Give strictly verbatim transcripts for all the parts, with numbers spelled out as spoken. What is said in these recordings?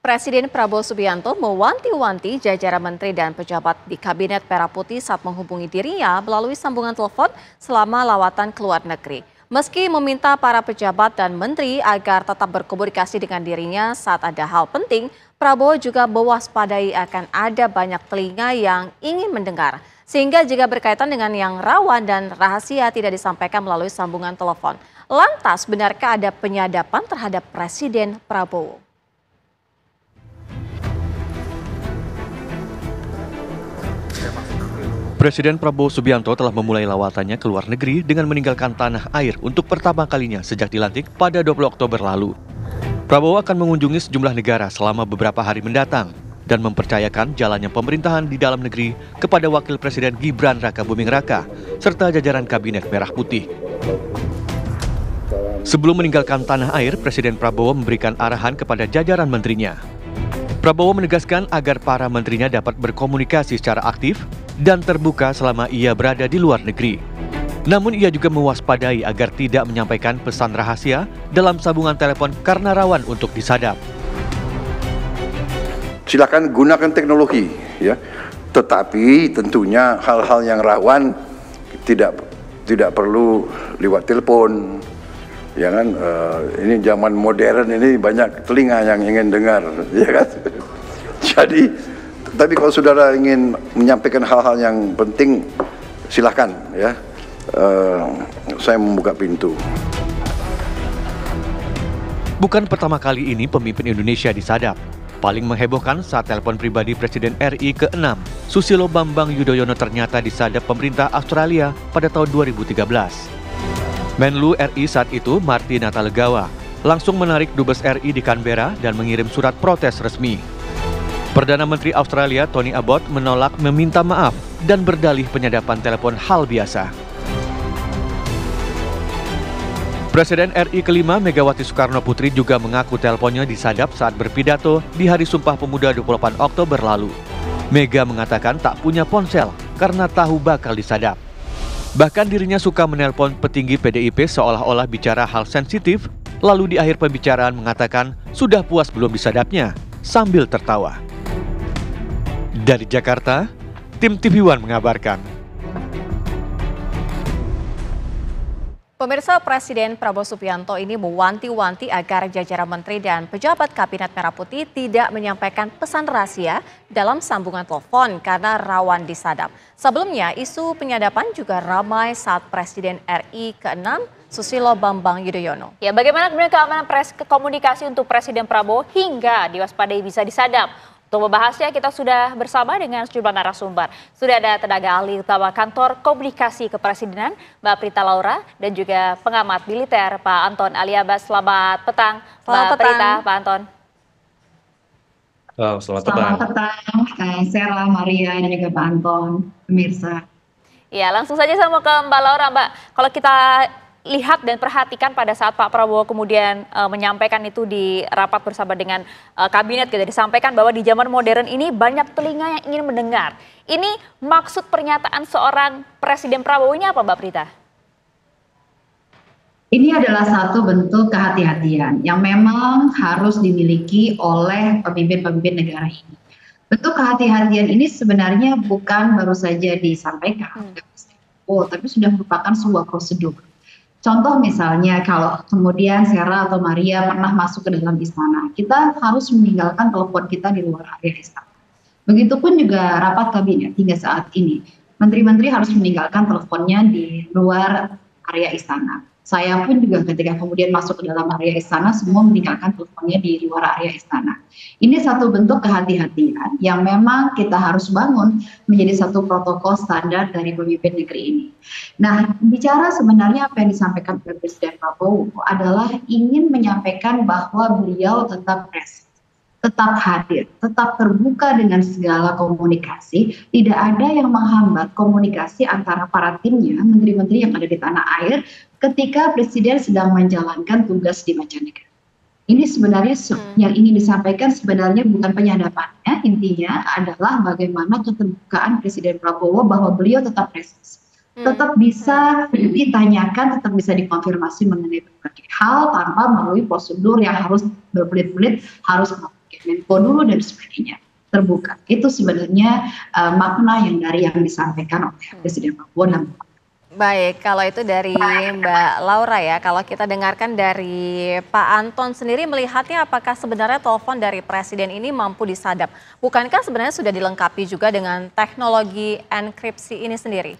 Presiden Prabowo Subianto mewanti-wanti jajaran menteri dan pejabat di Kabinet Merah Putih saat menghubungi dirinya melalui sambungan telepon selama lawatan ke luar negeri. Meski meminta para pejabat dan menteri agar tetap berkomunikasi dengan dirinya saat ada hal penting, Prabowo juga mewaspadai akan ada banyak telinga yang ingin mendengar. Sehingga jika berkaitan dengan yang rawan dan rahasia tidak disampaikan melalui sambungan telepon. Lantas, benarkah ada penyadapan terhadap Presiden Prabowo? Presiden Prabowo Subianto telah memulai lawatannya ke luar negeri dengan meninggalkan tanah air untuk pertama kalinya sejak dilantik pada dua puluh Oktober lalu. Prabowo akan mengunjungi sejumlah negara selama beberapa hari mendatang dan mempercayakan jalannya pemerintahan di dalam negeri kepada Wakil Presiden Gibran Rakabuming Raka serta jajaran Kabinet Merah Putih. Sebelum meninggalkan tanah air, Presiden Prabowo memberikan arahan kepada jajaran menterinya. Prabowo menegaskan agar para menterinya dapat berkomunikasi secara aktif dan terbuka selama ia berada di luar negeri. Namun ia juga mewaspadai agar tidak menyampaikan pesan rahasia dalam sambungan telepon karena rawan untuk disadap. Silakan gunakan teknologi, ya. Tetapi tentunya hal-hal yang rawan tidak tidak perlu lewat telepon. Ya kan, uh, ini zaman modern ini banyak telinga yang ingin dengar, ya kan. Jadi, tapi kalau saudara ingin menyampaikan hal-hal yang penting, silakan, ya. Uh, saya membuka pintu. Bukan pertama kali ini pemimpin Indonesia disadap. Paling menghebohkan saat telepon pribadi Presiden R I keenam, Susilo Bambang Yudhoyono ternyata disadap pemerintah Australia pada tahun dua ribu tiga belas. Menlu R I saat itu, Marty Natalegawa, langsung menarik Dubes R I di Canberra dan mengirim surat protes resmi. Perdana Menteri Australia Tony Abbott menolak meminta maaf dan berdalih penyadapan telepon hal biasa. Presiden R I kelima Megawati Soekarno Putri juga mengaku teleponnya disadap saat berpidato di Hari Sumpah Pemuda dua puluh delapan Oktober lalu. Mega mengatakan tak punya ponsel karena tahu bakal disadap. Bahkan dirinya suka menelpon petinggi P D I P seolah-olah bicara hal sensitif, lalu di akhir pembicaraan mengatakan sudah puas belum disadapnya, sambil tertawa. Dari Jakarta, tim T V One mengabarkan. Pemirsa, Presiden Prabowo Subianto ini mewanti-wanti agar jajaran menteri dan pejabat Kabinet Merah Putih tidak menyampaikan pesan rahasia dalam sambungan telepon karena rawan disadap. Sebelumnya, isu penyadapan juga ramai saat Presiden R I keenam Susilo Bambang Yudhoyono. Ya, bagaimana kemudian keamanan pres komunikasi untuk Presiden Prabowo hingga diwaspadai bisa disadap? Untuk membahasnya kita sudah bersama dengan sejumlah narasumber. Sudah ada tenaga ahli utama kantor komunikasi kepresidenan Mbak Prita Laura dan juga pengamat militer Pak Anton Aliabas. Selamat petang Mbak Prita, Pak Anton. Oh, selamat, selamat petang, petang. Sera, Maria, dan juga Pak Anton, pemirsa. Ya, langsung saja saya mau ke Mbak Laura. Mbak, kalau kita lihat dan perhatikan pada saat Pak Prabowo kemudian uh, menyampaikan itu di rapat bersama dengan uh, kabinet, gitu, disampaikan bahwa di zaman modern ini banyak telinga yang ingin mendengar. Ini maksud pernyataan seorang Presiden Prabowo ini apa, Mbak Prita? Ini adalah satu bentuk kehati-hatian yang memang harus dimiliki oleh pemimpin-pemimpin negara ini. Bentuk kehati-hatian ini sebenarnya bukan baru saja disampaikan, hmm. oh, tapi sudah merupakan sebuah prosedur. Contoh misalnya kalau kemudian Sera atau Maria pernah masuk ke dalam istana, kita harus meninggalkan telepon kita di luar area istana. Begitupun juga rapat kabinet hingga saat ini, menteri-menteri harus meninggalkan teleponnya di luar area istana. Saya pun juga ketika kemudian masuk ke dalam area istana, semua meninggalkan teleponnya di luar area istana. Ini satu bentuk kehati-hatian yang memang kita harus bangun menjadi satu protokol standar dari pemimpin negeri ini. Nah, bicara sebenarnya apa yang disampaikan oleh Presiden Prabowo adalah ingin menyampaikan bahwa beliau tetap present, tetap hadir, tetap terbuka dengan segala komunikasi. Tidak ada yang menghambat komunikasi antara para timnya, menteri-menteri yang ada di tanah air, ketika Presiden sedang menjalankan tugas di mancanegara. Ini sebenarnya hmm. yang ingin disampaikan sebenarnya bukan penyadapannya, intinya adalah bagaimana keterbukaan Presiden Prabowo bahwa beliau tetap present, hmm. tetap bisa ditanyakan, tetap bisa dikonfirmasi mengenai berbagai hal tanpa melalui prosedur yang harus berbelit-belit, harus sebagai Menko dulu dan sebagainya, terbuka. Itu sebenarnya uh, makna yang dari yang disampaikan oleh Presiden Prabowo dan Baik, kalau itu dari Mbak Laura ya, kalau kita dengarkan dari Pak Anton sendiri melihatnya apakah sebenarnya telepon dari Presiden ini mampu disadap? Bukankah sebenarnya sudah dilengkapi juga dengan teknologi enkripsi ini sendiri?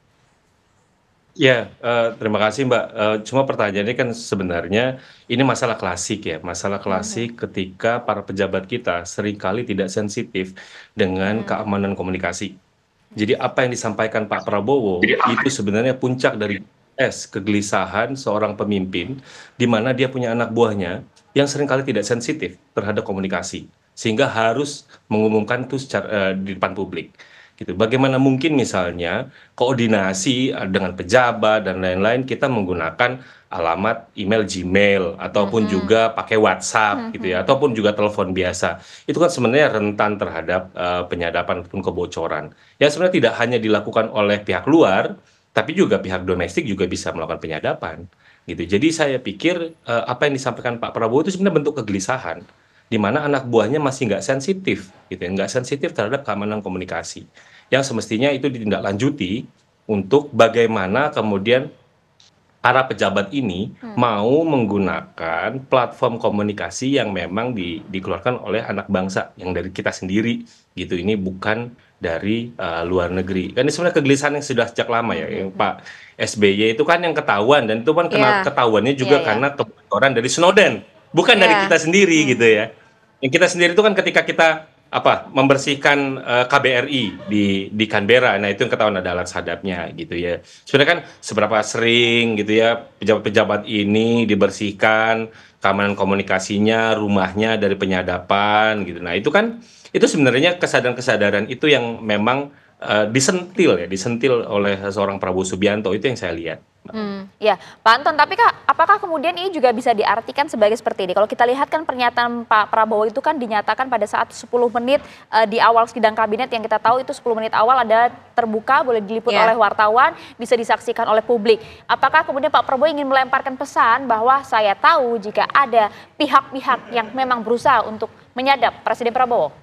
Ya, eh, terima kasih Mbak. Eh, cuma pertanyaannya kan sebenarnya ini masalah klasik ya, masalah klasik ketika para pejabat kita seringkali tidak sensitif dengan keamanan komunikasi. Jadi apa yang disampaikan Pak Prabowo itu sebenarnya puncak dari es kegelisahan seorang pemimpin di mana dia punya anak buahnya yang seringkali tidak sensitif terhadap komunikasi sehingga harus mengumumkan itu secara, eh, di depan publik. Gitu. Bagaimana mungkin misalnya koordinasi eh, dengan pejabat dan lain-lain kita menggunakan alamat email Gmail ataupun juga pakai WhatsApp gitu ya ataupun juga telepon biasa. Itu kan sebenarnya rentan terhadap uh, penyadapan ataupun kebocoran. Ya sebenarnya tidak hanya dilakukan oleh pihak luar, tapi juga pihak domestik juga bisa melakukan penyadapan gitu. Jadi saya pikir uh, apa yang disampaikan Pak Prabowo itu sebenarnya bentuk kegelisahan di mana anak buahnya masih nggak sensitif gitu ya, nggak sensitif terhadap keamanan komunikasi. Yang semestinya itu ditindaklanjuti untuk bagaimana kemudian para pejabat ini hmm. mau menggunakan platform komunikasi yang memang di, dikeluarkan oleh anak bangsa yang dari kita sendiri gitu, ini bukan dari uh, luar negeri. Kan ini sebenarnya kegelisahan yang sudah sejak lama ya, hmm. yang Pak S B Y itu kan yang ketahuan dan itu kan yeah. ketahuannya juga yeah, karena yeah. kebocoran dari Snowden, bukan yeah. dari kita sendiri hmm. gitu ya. Yang kita sendiri itu kan ketika kita apa membersihkan uh, K B R I di di Canberra, nah itu yang ketahuan ada alat sadapnya gitu ya. Sebenarnya kan seberapa sering gitu ya pejabat-pejabat ini dibersihkan keamanan komunikasinya, rumahnya dari penyadapan gitu. Nah itu kan itu sebenarnya kesadaran-kesadaran itu yang memang uh, disentil ya, disentil oleh seorang Prabowo Subianto, itu yang saya lihat. Hmm, ya, Pak Anton, tapi Kak, apakah kemudian ini juga bisa diartikan sebagai seperti ini? Kalau kita lihat kan pernyataan Pak Prabowo itu kan dinyatakan pada saat sepuluh menit uh, di awal sidang kabinet, yang kita tahu itu sepuluh menit awal adalah terbuka, boleh diliput yeah. oleh wartawan, bisa disaksikan oleh publik. Apakah kemudian Pak Prabowo ingin melemparkan pesan bahwa saya tahu jika ada pihak-pihak yang memang berusaha untuk menyadap Presiden Prabowo?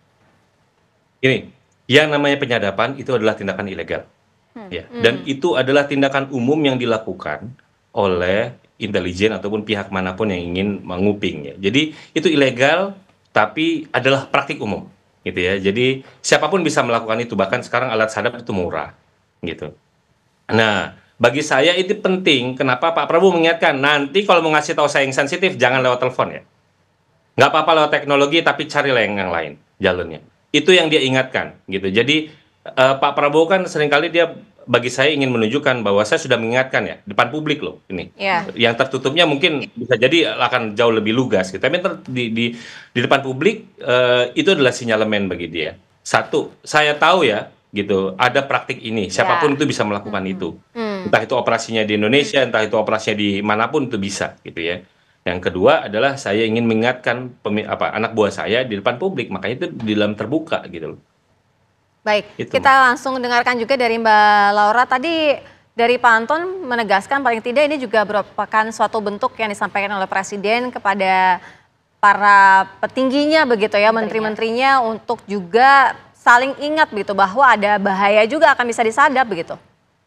Ini, yang namanya penyadapan itu adalah tindakan ilegal. Hmm. Ya, dan hmm. itu adalah tindakan umum yang dilakukan oleh intelijen ataupun pihak manapun yang ingin menguping ya. Jadi itu ilegal tapi adalah praktik umum gitu ya. Jadi siapapun bisa melakukan itu, bahkan sekarang alat sadap itu murah gitu. Nah, bagi saya itu penting kenapa Pak Prabowo mengingatkan nanti kalau mau ngasih tahu saya yang sensitif jangan lewat telepon ya. Nggak apa-apa lewat teknologi tapi carilah yang, yang lain jalurnya. Itu yang dia ingatkan gitu. Jadi Uh, Pak Prabowo kan seringkali dia bagi saya ingin menunjukkan bahwa saya sudah mengingatkan ya depan publik loh ini. Yeah. Yang tertutupnya mungkin bisa jadi akan jauh lebih lugas gitu. Tapi di di di depan publik uh, itu adalah sinyalemen bagi dia. Satu, saya tahu ya gitu ada praktik ini. Siapapun yeah. itu bisa melakukan mm-hmm. itu. Mm. Entah itu operasinya di Indonesia, entah itu operasinya di manapun itu bisa gitu ya. Yang kedua adalah saya ingin mengingatkan pemi- apa anak buah saya di depan publik, makanya itu di dalam terbuka gitu loh. Baik, itu. Kita langsung dengarkan juga dari Mbak Laura. Tadi dari Pak Anton menegaskan paling tidak ini juga merupakan suatu bentuk yang disampaikan oleh Presiden kepada para petingginya begitu ya, menteri-menterinya untuk juga saling ingat begitu bahwa ada bahaya juga akan bisa disadap begitu.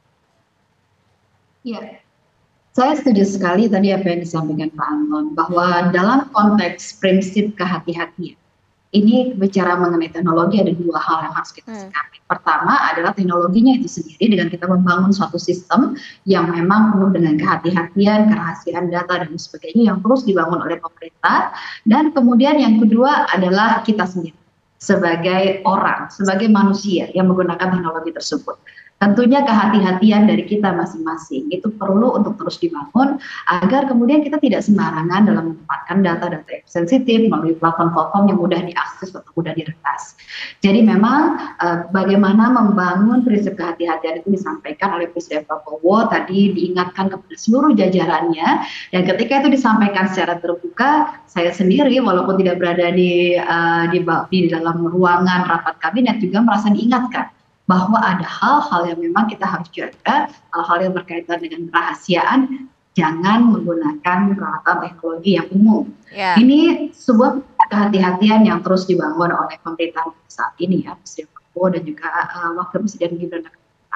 Iya, saya setuju sekali tadi apa yang disampaikan Pak Anton bahwa dalam konteks prinsip kehati-hatian, ini bicara mengenai teknologi ada dua hal yang harus kita sikapi. Hmm. Pertama adalah teknologinya itu sendiri dengan kita membangun suatu sistem yang memang penuh dengan kehati-hatian, kerahasiaan data dan sebagainya yang terus dibangun oleh pemerintah. Dan kemudian yang kedua adalah kita sendiri sebagai orang, sebagai manusia yang menggunakan teknologi tersebut. Tentunya kehati-hatian dari kita masing-masing itu perlu untuk terus dibangun agar kemudian kita tidak sembarangan dalam menempatkan data-data yang sensitif melalui platform-platform yang mudah diakses atau mudah diretas. Jadi memang eh, bagaimana membangun prinsip kehati-hatian itu disampaikan oleh Presiden Prabowo tadi, diingatkan kepada seluruh jajarannya, dan ketika itu disampaikan secara terbuka, saya sendiri walaupun tidak berada di uh, di, di dalam ruangan rapat kabinet juga merasa diingatkan bahwa ada hal-hal yang memang kita harus jaga, hal-hal yang berkaitan dengan kerahasiaan, jangan menggunakan peralatan teknologi yang umum. Ya. Ini sebuah kehati-hatian yang terus dibangun oleh pemerintahan saat ini ya, Presiden Prabowo dan juga uh, Wakil Presiden Gibran.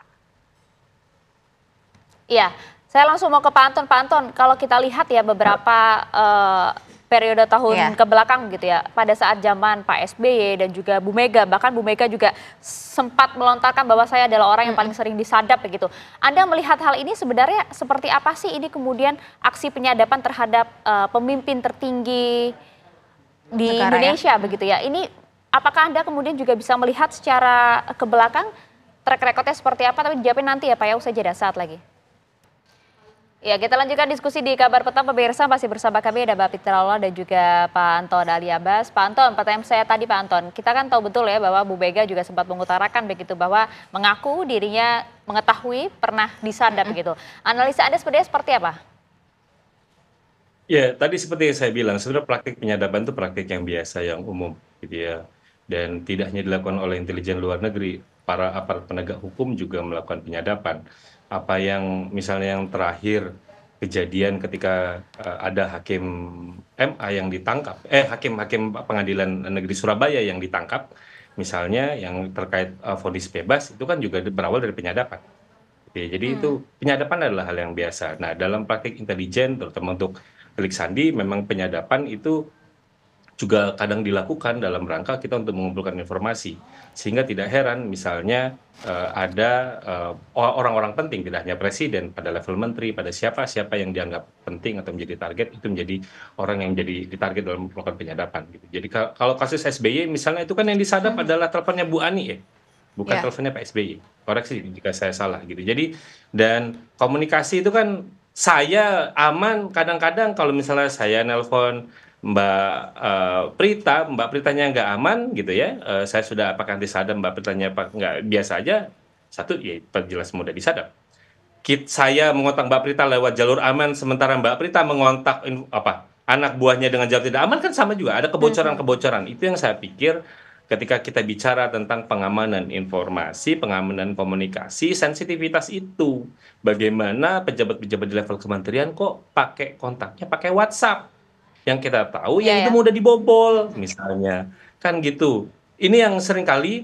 Iya, saya langsung mau ke Pak Anton. Pak Anton, kalau kita lihat ya beberapa uh, periode tahun Iya. ke belakang gitu ya, pada saat zaman Pak S B Y dan juga Bu Mega, bahkan Bu Mega juga sempat melontarkan bahwa saya adalah orang yang paling sering disadap begitu. Anda melihat hal ini sebenarnya seperti apa sih ini kemudian aksi penyadapan terhadap uh, pemimpin tertinggi di Negara, Indonesia begitu ya. Ini apakah Anda kemudian juga bisa melihat secara ke belakang track recordnya seperti apa, tapi dijawabin nanti ya Pak ya, usai jeda saat lagi. Ya, kita lanjutkan diskusi di Kabar Petang pemirsa, masih bersama kami ada Mbak Fitri Laula dan juga Pak Anton Ali Abbas. Pak Anton, pertanyaan saya tadi Pak Anton, kita kan tahu betul ya bahwa Bu Mega juga sempat mengutarakan begitu bahwa mengaku dirinya mengetahui pernah disadap begitu. Analisa Anda sebenarnya seperti apa? Ya, tadi seperti yang saya bilang, sebenarnya praktik penyadapan itu praktik yang biasa, yang umum gitu ya. Dan tidak hanya dilakukan oleh intelijen luar negeri, para aparat penegak hukum juga melakukan penyadapan. Apa yang misalnya yang terakhir kejadian ketika uh, ada hakim M A yang ditangkap, eh hakim-hakim pengadilan negeri Surabaya yang ditangkap, misalnya yang terkait uh, vonis bebas, itu kan juga berawal dari penyadapan. Oke, jadi hmm. itu penyadapan adalah hal yang biasa. Nah, dalam praktik intelijen, terutama untuk Delik Sandi, memang penyadapan itu juga kadang dilakukan dalam rangka kita untuk mengumpulkan informasi, sehingga tidak heran misalnya uh, ada uh, orang-orang penting, tidak hanya presiden, pada level menteri, pada siapa-siapa yang dianggap penting atau menjadi target, itu menjadi orang yang jadi ditarget dalam melakukan penyadapan gitu. Jadi kalau kasus S B Y misalnya, itu kan yang disadap hmm. adalah teleponnya Bu Ani ya, bukan yeah. teleponnya Pak S B Y. Koreksi jika saya salah gitu. Jadi dan komunikasi itu kan saya aman kadang-kadang kalau misalnya saya nelpon Mbak uh, Prita, Mbak Pritanya nggak aman gitu ya, uh, saya sudah apakah disadap, Mbak Pritanya apa nggak biasa aja, satu ya jelas mudah disadap. Kit saya mengontak Mbak Prita lewat jalur aman, sementara Mbak Prita mengontak apa anak buahnya dengan jalur tidak aman, kan sama juga, ada kebocoran-kebocoran. Itu yang saya pikir ketika kita bicara tentang pengamanan informasi, pengamanan komunikasi, sensitivitas itu. Bagaimana pejabat-pejabat di level kementerian kok pakai kontaknya pakai WhatsApp. Yang kita tahu yeah, yang itu yeah. mudah dibobol misalnya, kan gitu. Ini yang seringkali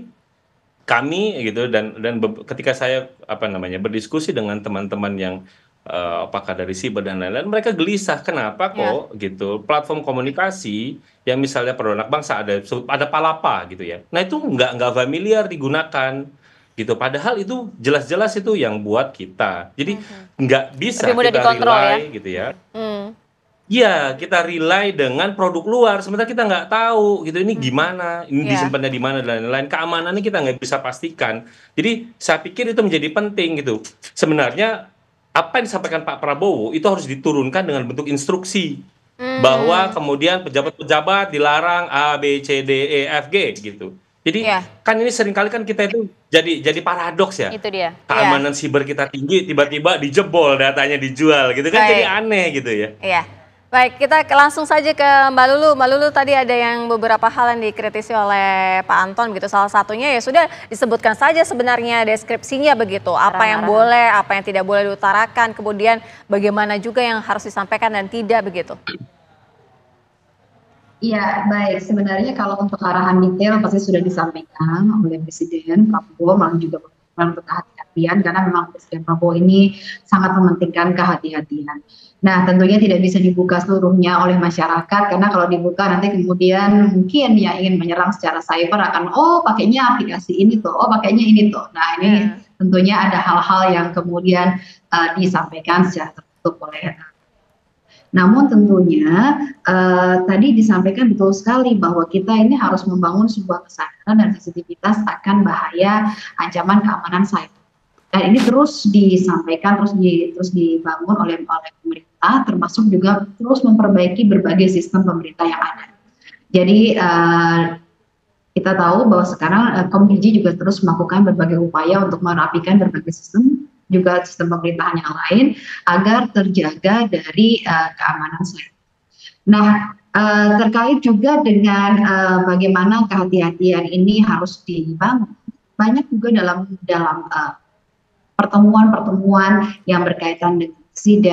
kami gitu dan dan ketika saya apa namanya berdiskusi dengan teman-teman yang uh, apakah dari siber dan lain-lain, mereka gelisah kenapa kok yeah. gitu platform komunikasi yang misalnya Produk Bangsa ada ada Palapa gitu ya. Nah itu nggak nggak familiar digunakan gitu. Padahal itu jelas-jelas itu yang buat kita. Jadi mm-hmm. nggak bisa kita rely ya? Gitu ya. Mm. Ya, kita rely dengan produk luar, sementara kita nggak tahu gitu ini gimana, ini yeah. disimpannya di mana dan lain-lain. Keamanannya kita nggak bisa pastikan. Jadi saya pikir itu menjadi penting gitu. Sebenarnya apa yang disampaikan Pak Prabowo itu harus diturunkan dengan bentuk instruksi mm. bahwa kemudian pejabat-pejabat dilarang A, B, C, D, E, F, G gitu. Jadi yeah. kan ini seringkali kan kita itu jadi jadi paradoks ya. Itu dia. Keamanan yeah. siber kita tinggi, tiba-tiba dijebol, datanya dijual gitu kan. Baik. Jadi aneh gitu ya. Iya. Baik, kita langsung saja ke Mbak Lulu. Mbak Lulu, tadi ada yang beberapa hal yang dikritisi oleh Pak Anton gitu. Salah satunya ya sudah disebutkan saja sebenarnya deskripsinya begitu. Apa yang boleh, apa yang tidak boleh diutarakan. Kemudian bagaimana juga yang harus disampaikan dan tidak begitu. Ya, baik. Sebenarnya kalau untuk arahan detail pasti sudah disampaikan oleh Presiden Prabowo, malah juga untuk kehati-hatian, karena memang Presiden Prabowo ini sangat mementingkan kehati-hatian. Nah, tentunya tidak bisa dibuka seluruhnya oleh masyarakat, karena kalau dibuka nanti kemudian mungkin yang ingin menyerang secara cyber akan, oh pakainya aplikasi ini tuh, oh pakainya ini tuh. Nah, ini hmm. tentunya ada hal-hal yang kemudian uh, disampaikan secara tertutup oleh. Namun tentunya uh, tadi disampaikan betul sekali bahwa kita ini harus membangun sebuah kesadaran dan sensitivitas akan bahaya ancaman keamanan cyber. Dan ini terus disampaikan, terus di, terus dibangun oleh oleh pemerintah, termasuk juga terus memperbaiki berbagai sistem pemerintah yang ada. Jadi uh, kita tahu bahwa sekarang uh, Komdigi juga terus melakukan berbagai upaya untuk merapikan berbagai sistem, juga sistem pemerintahan yang lain, agar terjaga dari uh, keamanan cyber. Nah, uh, terkait juga dengan uh, bagaimana kehati-hatian ini harus dibangun, banyak juga dalam dalam uh, pertemuan-pertemuan yang berkaitan dengan presiden, kemudian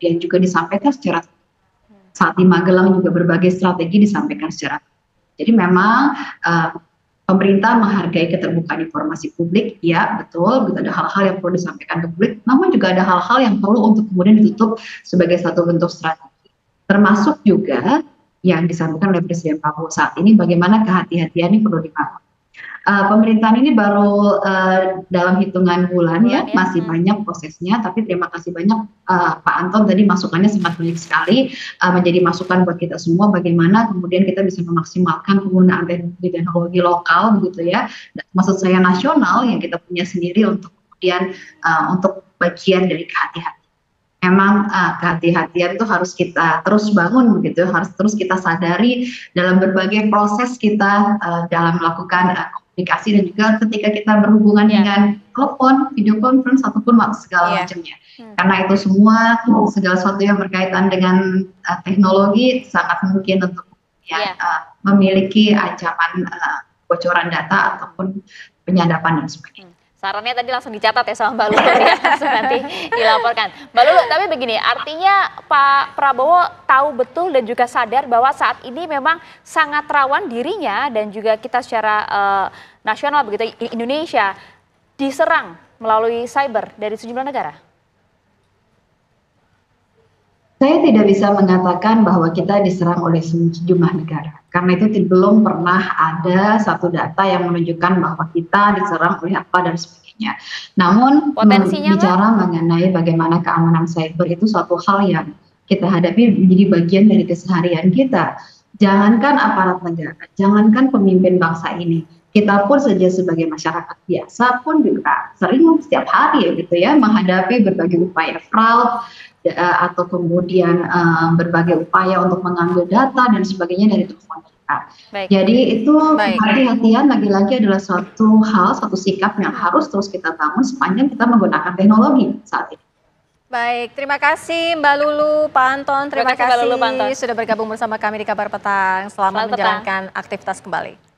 kemudian juga disampaikan secara saat di Magelang juga berbagai strategi disampaikan secara. Jadi memang uh, pemerintah menghargai keterbukaan informasi publik, ya betul, gitu, ada hal-hal yang perlu disampaikan ke publik, namun juga ada hal-hal yang perlu untuk kemudian ditutup sebagai satu bentuk strategi. Termasuk juga yang disampaikan oleh Presiden Prabowo saat ini, bagaimana kehati-hatian ini perlu dibangun. Uh, pemerintahan ini baru uh, dalam hitungan bulan, bulan ya, ya, masih hmm. banyak prosesnya, tapi terima kasih banyak uh, Pak Anton tadi masukannya sangat banyak sekali, uh, menjadi masukan buat kita semua bagaimana kemudian kita bisa memaksimalkan penggunaan teknologi teknologi lokal begitu ya, maksud saya nasional yang kita punya sendiri untuk kemudian uh, untuk bagian dari kehati-hatian. Memang uh, kehati-hatian itu harus kita terus bangun begitu, harus terus kita sadari dalam berbagai proses kita uh, dalam melakukan uh, komunikasi dan juga ketika kita berhubungan yeah. dengan telepon, video conference ataupun segala yeah. macamnya. Hmm. Karena itu semua segala sesuatu yang berkaitan dengan uh, teknologi sangat mungkin untuk ya, yeah. uh, memiliki ancaman uh, bocoran data ataupun penyadapan dan sebagainya. Hmm. Sarannya tadi langsung dicatat ya sama Mbak Lulu ya, langsung nanti dilaporkan. Mbak Lulu, tapi begini, artinya Pak Prabowo tahu betul dan juga sadar bahwa saat ini memang sangat rawan dirinya dan juga kita secara uh, nasional begitu Indonesia diserang melalui cyber dari sejumlah negara. Saya tidak bisa mengatakan bahwa kita diserang oleh sejumlah negara, karena itu belum pernah ada satu data yang menunjukkan bahwa kita diserang oleh apa dan sebagainya. Namun potensinya bicara apa? Mengenai bagaimana keamanan cyber itu suatu hal yang kita hadapi menjadi bagian dari keseharian kita. Jangankan aparat negara, jangankan pemimpin bangsa ini, kita pun saja sebagai masyarakat biasa pun juga sering setiap hari gitu ya menghadapi berbagai upaya fraud, atau kemudian um, berbagai upaya untuk mengambil data dan sebagainya dari telepon kita. Baik. Jadi itu kehati-hatian lagi-lagi adalah suatu hal, suatu sikap yang harus terus kita bangun sepanjang kita menggunakan teknologi saat ini. Baik, terima kasih Mbak Lulu, Pak Anton, terima, terima kasih, kasih Mbak Lulu, Pak Anton. Sudah bergabung bersama kami di Kabar Petang. Selamat, Selamat menjalankan petang. Aktivitas kembali.